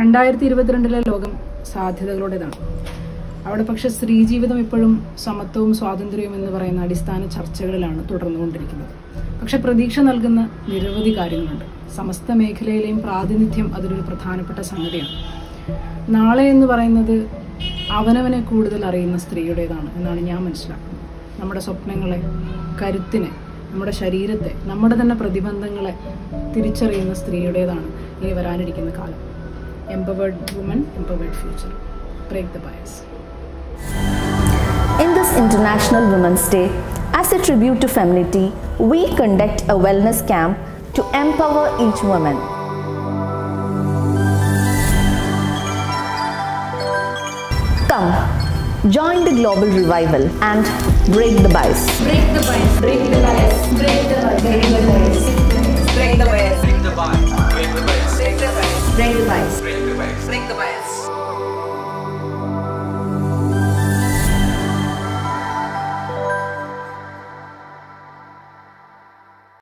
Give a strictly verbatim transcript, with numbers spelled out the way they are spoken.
രണ്ടായിരത്തി ഇരുപത്തിരണ്ടിലെ ലോകം സാധ്യതകളുടേതാണ്. അവിടെ പക്ഷെ സ്ത്രീ ജീവിതം ഇപ്പോഴും സമത്വവും സ്വാതന്ത്ര്യവും എന്ന് പറയുന്ന അടിസ്ഥാന ചർച്ചകളിലാണ് തുടർന്നുകൊണ്ടിരിക്കുന്നത്. പക്ഷെ പ്രതീക്ഷ നൽകുന്ന നിരവധി കാര്യങ്ങളുണ്ട്. സമസ്ത മേഖലയിലെയും പ്രാതിനിധ്യം അതിലൊരു പ്രധാനപ്പെട്ട സംഗതിയാണ്. നാളെ എന്ന് പറയുന്നത് അവനവനെ കൂടുതൽ അറിയുന്ന സ്ത്രീയുടേതാണ് എന്നാണ് ഞാൻ മനസ്സിലാക്കുന്നത്. നമ്മുടെ സ്വപ്നങ്ങളെ, കരുത്തിനെ, നമ്മുടെ ശരീരത്തെ, നമ്മുടെ തന്നെ പ്രതിബന്ധങ്ങളെ തിരിച്ചറിയുന്ന സ്ത്രീയുടേതാണ് ഇനി വരാനിരിക്കുന്ന കാലം. Empowered woman, empowered future. Break the bias. In this International Women's Day, as a tribute to femininity, we conduct a wellness camp to empower each woman. Come, join the global revival and break the bias. Break the bias. Break the bias. Break the bias. Break the bias.